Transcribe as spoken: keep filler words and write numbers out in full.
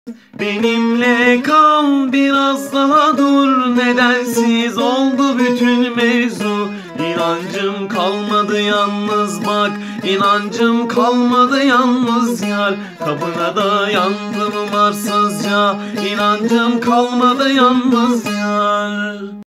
Benimle kal, biraz daha dur, nedensiz oldu bütün mevzu. İnancım kalmadı yalnız bak, inancım kalmadı yalnız yar. Kapına dayandım umarsızca, inancım kalmadı yalnız yar.